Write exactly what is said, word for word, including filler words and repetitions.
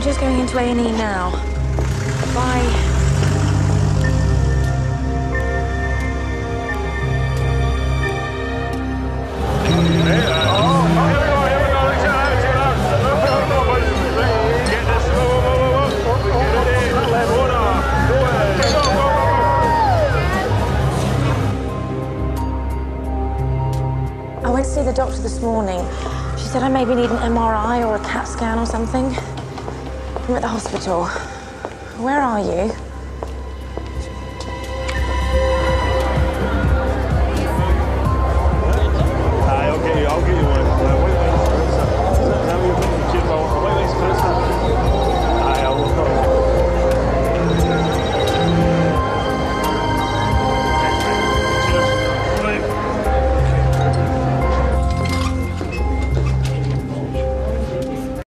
just going into A and E now. Bye. I went to see the doctor this morning. She said I maybe need an M R I or a CAT scan or something. I'm at the hospital. Where are you?